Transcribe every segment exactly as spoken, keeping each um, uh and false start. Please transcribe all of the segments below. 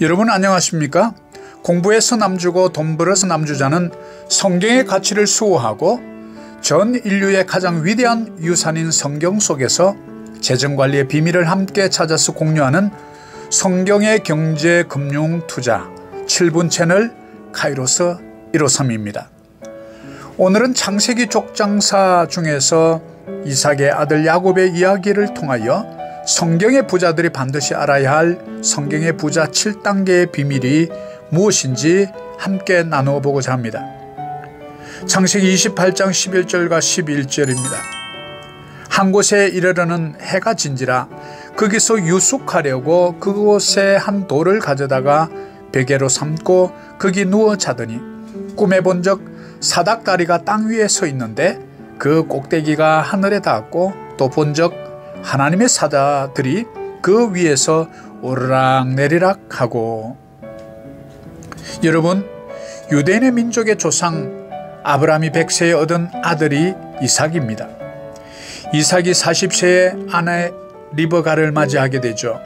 여러분 안녕하십니까? 공부해서 남주고 돈 벌어서 남주자는 성경의 가치를 수호하고 전 인류의 가장 위대한 유산인 성경 속에서 재정관리의 비밀을 함께 찾아서 공유하는 성경의 경제, 금융, 투자 칠 분 채널 카이로스 일오삼입니다. 오늘은 창세기 족장사 중에서 이삭의 아들 야곱의 이야기를 통하여 성경의 부자들이 반드시 알아야 할 성경의 부자 칠 단계의 비밀이 무엇인지 함께 나누어 보고자 합니다. 창세기 이십팔 장 십일 절과 십일 절입니다. 한 곳에 이르러는 해가 진지라 거기서 유숙하려고 그곳에 한 돌을 가져다가 베개로 삼고 거기 누워 자더니 꿈에 본적 사닥다리가 땅 위에 서 있는데 그 꼭대기가 하늘에 닿았고 또 본적 하나님의 사자들이 그 위에서 오르락내리락 하고. 여러분, 유대인의 민족의 조상 아브라함이 백 세에 얻은 아들이 이삭입니다. 이삭이 사십 세에 아내 리브가를 맞이하게 되죠.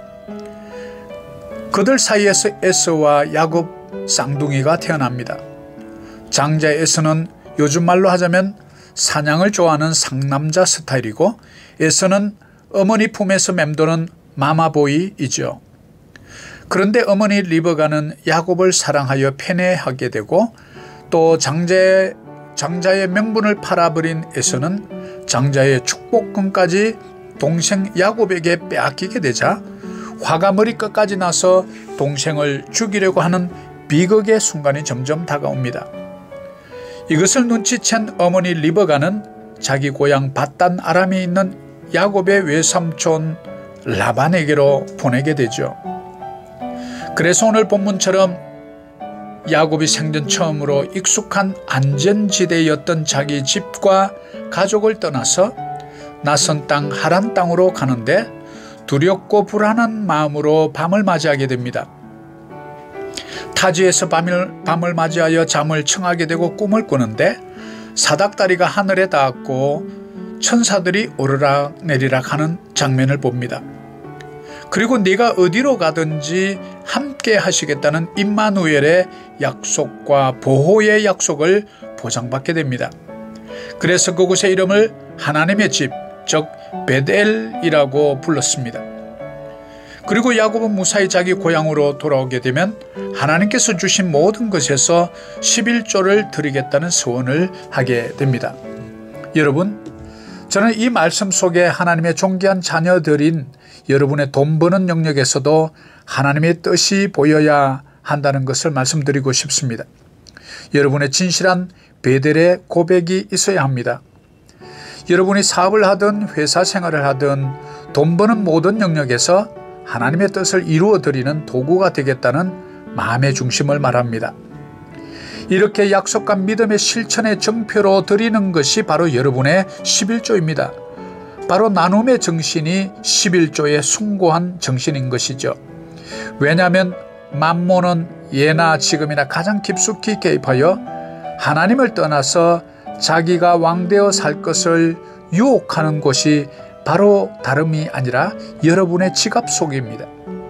그들 사이에서 에서와 야곱 쌍둥이가 태어납니다. 장자 에서는 요즘 말로 하자면 사냥을 좋아하는 상남자 스타일이고, 에서는 어머니 품에서 맴도는 마마보이이죠. 그런데 어머니 리브가는 야곱을 사랑하여 편애하게 되고, 또 장자의, 장자의 명분을 팔아버린 에서는 장자의 축복금까지 동생 야곱에게 빼앗기게 되자 화가 머리끝까지 나서 동생을 죽이려고 하는 비극의 순간이 점점 다가옵니다. 이것을 눈치챈 어머니 리브가는 자기 고향 밧단 아람에 있는 야곱의 외삼촌 라반에게로 보내게 되죠. 그래서 오늘 본문처럼 야곱이 생전 처음으로 익숙한 안전지대였던 자기 집과 가족을 떠나서 낯선 땅 하란 땅으로 가는데 두렵고 불안한 마음으로 밤을 맞이하게 됩니다. 타지에서 밤을, 밤을 맞이하여 잠을 청하게 되고 꿈을 꾸는데 사닥다리가 하늘에 닿았고 천사들이 오르락내리락 하는 장면을 봅니다. 그리고 네가 어디로 가든지 함께 하시겠다는 임마누엘의 약속과 보호의 약속을 보장받게 됩니다. 그래서 그곳의 이름을 하나님의 집, 즉 베델이라고 불렀습니다. 그리고 야곱은 무사히 자기 고향으로 돌아오게 되면 하나님께서 주신 모든 것에서 십일조를 드리겠다는 소원을 하게 됩니다. 여러분, 저는 이 말씀 속에 하나님의 존귀한 자녀들인 여러분의 돈 버는 영역에서도 하나님의 뜻이 보여야 한다는 것을 말씀드리고 싶습니다. 여러분의 진실한 베델의 고백이 있어야 합니다. 여러분이 사업을 하든 회사 생활을 하든 돈 버는 모든 영역에서 하나님의 뜻을 이루어 드리는 도구가 되겠다는 마음의 중심을 말합니다. 이렇게 약속과 믿음의 실천의 정표로 드리는 것이 바로 여러분의 십일조입니다. 바로 나눔의 정신이 십일조의 숭고한 정신인 것이죠. 왜냐하면 만몬은 예나 지금이나 가장 깊숙이 개입하여 하나님을 떠나서 자기가 왕되어 살 것을 유혹하는 곳이 바로 다름이 아니라 여러분의 지갑 속입니다.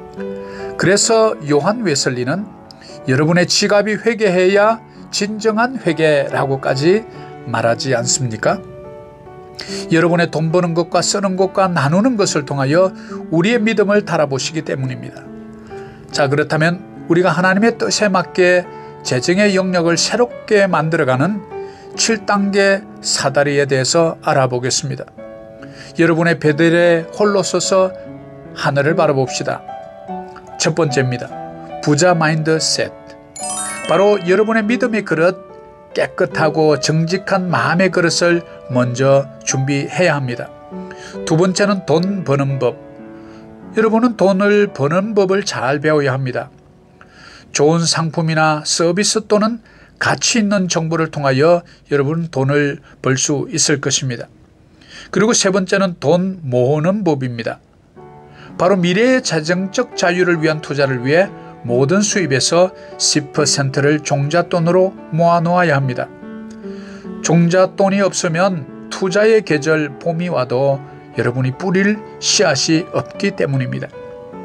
그래서 요한 웨슬리는 여러분의 지갑이 회개해야 진정한 회개라고까지 말하지 않습니까? 여러분의 돈 버는 것과 쓰는 것과 나누는 것을 통하여 우리의 믿음을 달아보시기 때문입니다. 자, 그렇다면 우리가 하나님의 뜻에 맞게 재정의 영역을 새롭게 만들어가는 칠 단계 사다리에 대해서 알아보겠습니다. 여러분의 베델에 홀로 서서 하늘을 바라봅시다. 첫 번째입니다. 부자 마인드셋. 바로 여러분의 믿음의 그릇, 깨끗하고 정직한 마음의 그릇을 먼저 준비해야 합니다. 두 번째는 돈 버는 법. 여러분은 돈을 버는 법을 잘 배워야 합니다. 좋은 상품이나 서비스 또는 가치 있는 정보를 통하여 여러분은 돈을 벌 수 있을 것입니다. 그리고 세 번째는 돈 모으는 법입니다. 바로 미래의 재정적 자유를 위한 투자를 위해 모든 수입에서 십 퍼센트를 종잣돈으로 모아놓아야 합니다. 종잣돈이 없으면 투자의 계절 봄이 와도 여러분이 뿌릴 씨앗이 없기 때문입니다.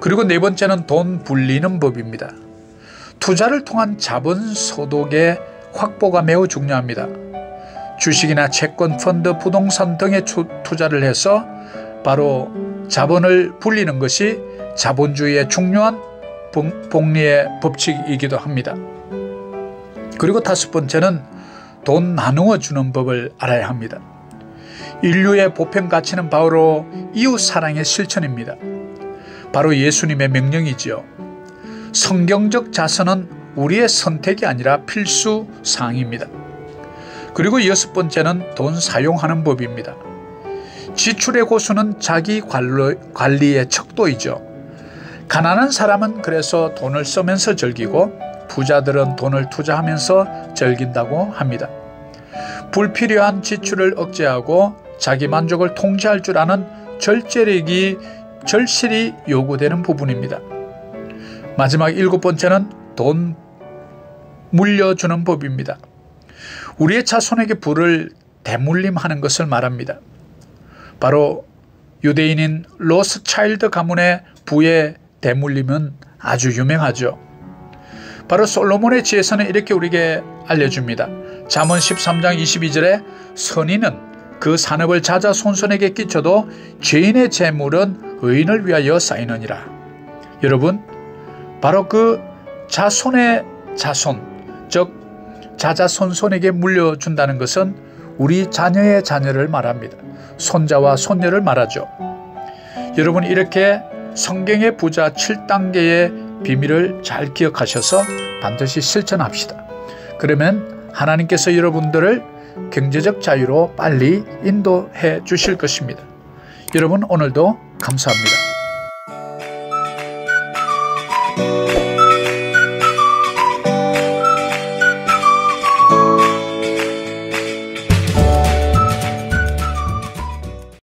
그리고 네 번째는 돈 불리는 법입니다. 투자를 통한 자본 소득의 확보가 매우 중요합니다. 주식이나 채권, 펀드, 부동산 등에 투자를 해서 바로 자본을 불리는 것이 자본주의의 중요한 복리의 법칙이기도 합니다. 그리고 다섯 번째는 돈 나누어 주는 법을 알아야 합니다. 인류의 보편 가치는 바로 이웃사랑의 실천입니다. 바로 예수님의 명령이지요. 성경적 자선은 우리의 선택이 아니라 필수 사항입니다. 그리고 여섯 번째는 돈 사용하는 법입니다. 지출의 고수는 자기 관리의 척도이죠. 가난한 사람은 그래서 돈을 쓰면서 즐기고 부자들은 돈을 투자하면서 즐긴다고 합니다. 불필요한 지출을 억제하고 자기 만족을 통제할 줄 아는 절제력이 절실히 요구되는 부분입니다. 마지막 일곱 번째는 돈 물려주는 법입니다. 우리의 자손에게 부를 대물림하는 것을 말합니다. 바로 유대인인 로스차일드 가문의 부의 대물림은 아주 유명하죠. 바로 솔로몬의 지혜서는 이렇게 우리에게 알려줍니다. 잠언 십삼 장 이십이 절에 선인은 그 산업을 자자손손에게 끼쳐도 죄인의 재물은 의인을 위하여 쌓이느니라. 여러분, 바로 그 자손의 자손, 즉 자자손손에게 물려준다는 것은 우리 자녀의 자녀를 말합니다. 손자와 손녀를 말하죠. 여러분, 이렇게 성경의 부자 칠 단계의 비밀을 잘 기억하셔서 반드시 실천합시다. 그러면 하나님께서 여러분들을 경제적 자유로 빨리 인도해 주실 것입니다. 여러분, 오늘도 감사합니다.